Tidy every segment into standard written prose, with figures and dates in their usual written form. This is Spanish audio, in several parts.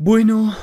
Bueno.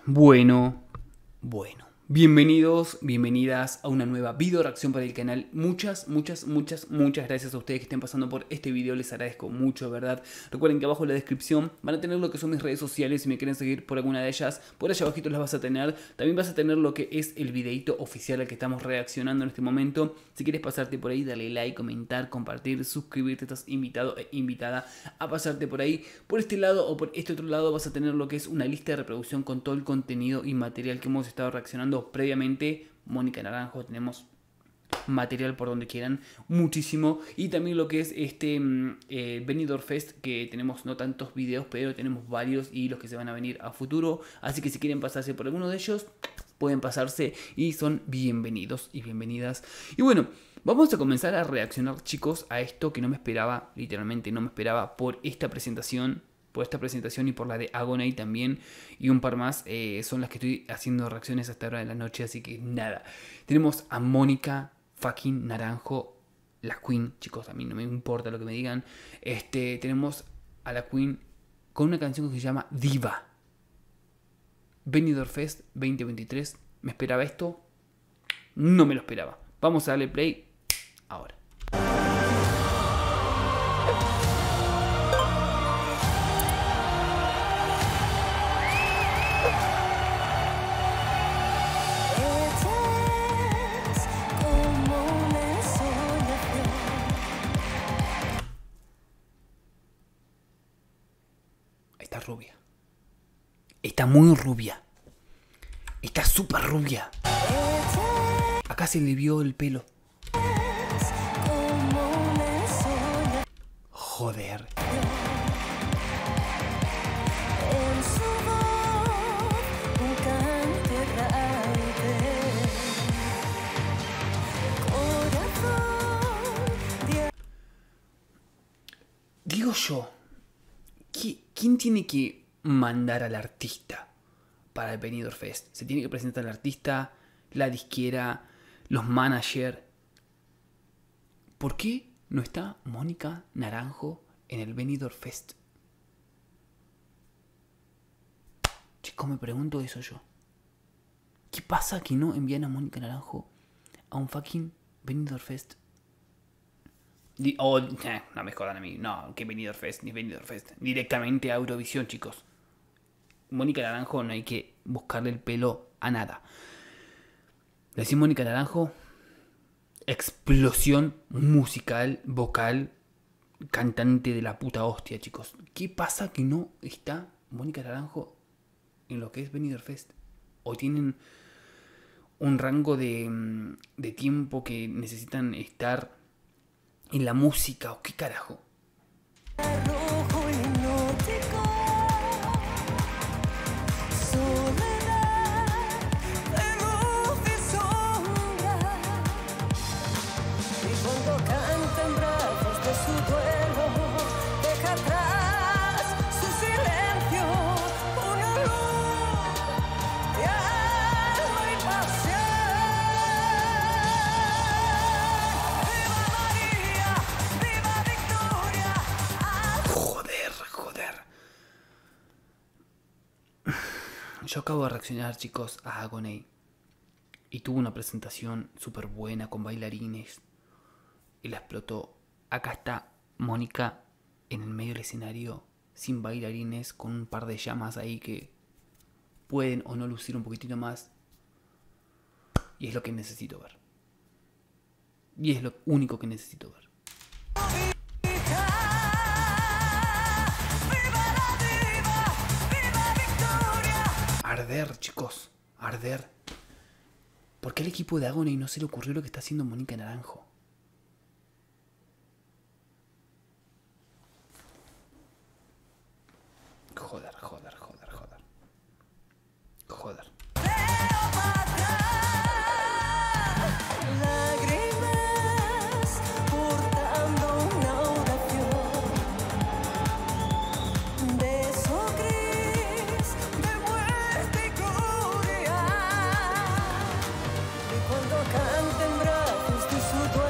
Bienvenidos, bienvenidas a una nueva video reacción para el canal. Muchas gracias a ustedes que estén pasando por este video. Les agradezco mucho, de verdad. Recuerden que abajo en la descripción van a tener lo que son mis redes sociales. Si me quieren seguir por alguna de ellas, por allá abajito las vas a tener. También vas a tener lo que es el videito oficial al que estamos reaccionando en este momento. Si quieres pasarte por ahí, dale like, comentar, compartir, suscribirte. Estás invitado e invitada a pasarte por ahí. Por este lado o por este otro lado vas a tener lo que es una lista de reproducción con todo el contenido y material que hemos estado reaccionando previamente. Mónica Naranjo, tenemos material por donde quieran, muchísimo. Y también lo que es este Benidorm Fest, que tenemos no tantos videos, pero tenemos varios y los que se van a venir a futuro. Así que si quieren pasarse por alguno de ellos, pueden pasarse y son bienvenidos y bienvenidas. Y bueno, vamos a comenzar a reaccionar, chicos, a esto que no me esperaba, literalmente no me esperaba por esta presentación. Por esta presentación y por la de Agoney también. Y un par más son las que estoy haciendo reacciones hasta ahora de la noche. Así que nada. Tenemos a Mónica fucking Naranjo, la Queen. Chicos, a mí no me importa lo que me digan. Tenemos a la Queen con una canción que se llama Diva. Benidorm Fest 2023. ¿Me esperaba esto? No me lo esperaba. Vamos a darle play ahora. Está rubia. Está muy rubia. Está súper rubia. Acá se le vio el pelo. Joder. Digo yo, ¿quién tiene que mandar al artista para el Benidorm Fest? Se tiene que presentar el artista, la disquera, los managers. ¿Por qué no está Mónica Naranjo en el Benidorm Fest? Chicos, me pregunto eso yo. ¿Qué pasa que no envían a Mónica Naranjo a un fucking Benidorm Fest? No me jodan a mí. No, que Benidorm Fest, ni Benidorm Fest. Directamente a Eurovisión, chicos. Mónica Naranjo no hay que buscarle el pelo a nada. Decís Mónica Naranjo, explosión musical, vocal, cantante de la puta hostia, chicos. ¿Qué pasa que no está Mónica Naranjo en lo que es Benidorm Fest? ¿O tienen un rango de tiempo que necesitan estar en la música o qué carajo? Yo acabo de reaccionar, chicos, a Agoney. Y tuvo una presentación súper buena con bailarines. Y la explotó. Acá está Mónica en el medio del escenario, sin bailarines, con un par de llamas ahí que pueden o no lucir un poquitito más. Y es lo que necesito ver. Y es lo único que necesito ver. Arder, chicos, arder. ¿Por qué al equipo de Agoney no se le ocurrió lo que está haciendo Mónica Naranjo? Joder. Cuando canten brazos de su dueño.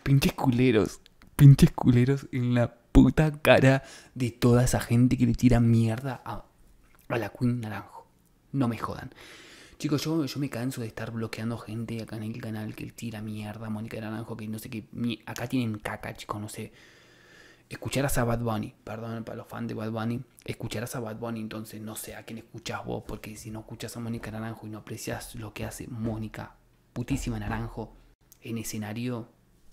pinches culeros en la puta cara de toda esa gente que le tira mierda a la Queen Naranjo. No me jodan. Chicos, yo me canso de estar bloqueando gente acá en el canal que le tira mierda a Mónica Naranjo, que no sé qué. Acá tienen caca, chicos, no sé. Escucharás a Bad Bunny, perdón para los fans de Bad Bunny, escucharás a Bad Bunny, entonces no sé a quién escuchas vos, porque si no escuchas a Mónica Naranjo y no aprecias lo que hace Mónica, putísima Naranjo, en escenario,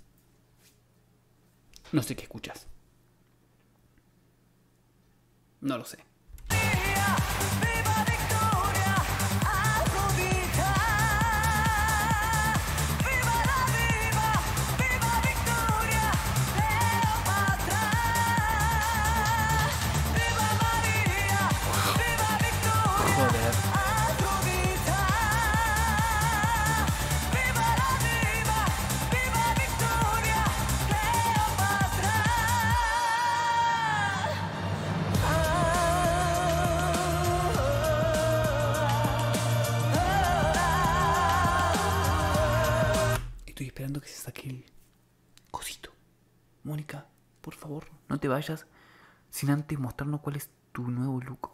no sé qué escuchas. No lo sé. Estoy esperando que se saque el cosito. Mónica, por favor, no te vayas sin antes mostrarnos cuál es tu nuevo look.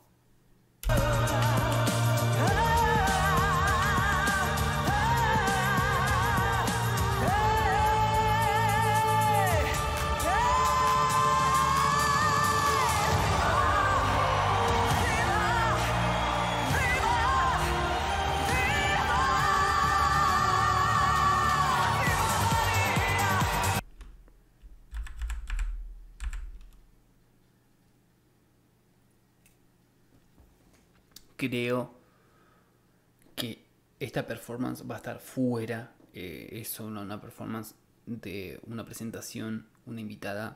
Creo que esta performance va a estar fuera. Es solo una performance de una presentación, una invitada.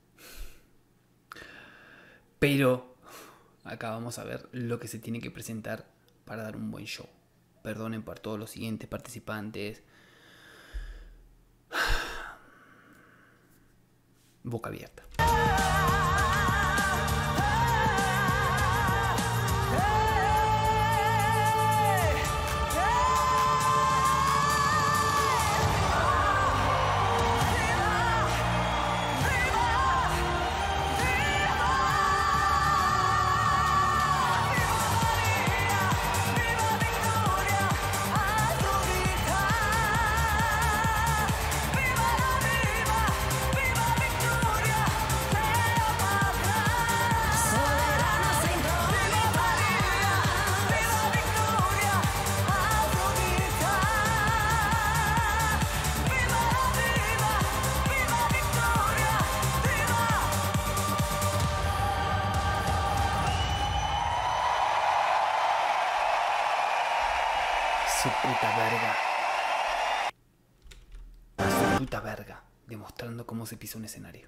Pero acá vamos a ver lo que se tiene que presentar para dar un buen show. Perdonen por todos los siguientes participantes. Boca abierta. Su puta verga. Su puta verga. Demostrando cómo se pisa un escenario.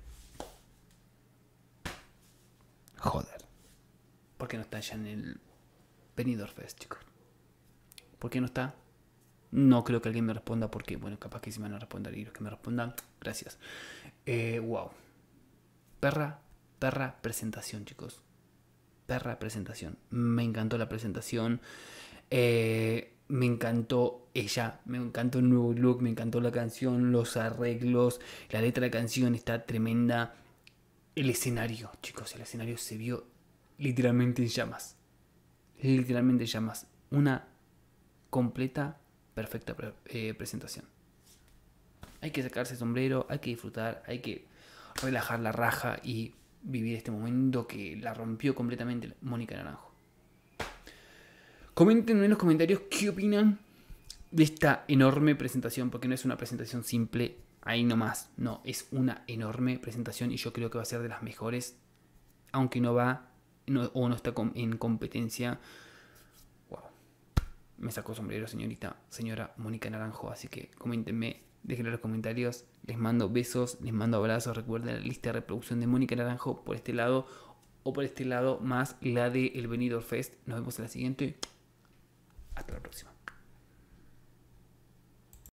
Joder. ¿Por qué no está ya en el Benidorm Fest, chicos? ¿Por qué no está? No creo que alguien me responda porque, bueno, capaz que sí me van a responder y los que me respondan, gracias. Wow. Perra presentación, chicos. Perra presentación. Me encantó la presentación. Me encantó ella, me encantó el nuevo look, me encantó la canción, los arreglos, la letra de la canción está tremenda. El escenario, chicos, el escenario se vio literalmente en llamas. Literalmente en llamas. Una completa, perfecta presentación. Hay que sacarse el sombrero, hay que disfrutar, hay que relajar la raja y vivir este momento que la rompió completamente Mónica Naranjo. Comenten en los comentarios qué opinan de esta enorme presentación, porque no es una presentación simple, ahí nomás, no, es una enorme presentación y yo creo que va a ser de las mejores, aunque no va o no está en competencia. Wow, me sacó sombrero señora Mónica Naranjo, así que coméntenme, déjenlo en los comentarios, les mando besos, les mando abrazos, recuerden la lista de reproducción de Mónica Naranjo por este lado o por este lado más la de el Benidorm Fest. Nos vemos en la siguiente. Hasta la próxima.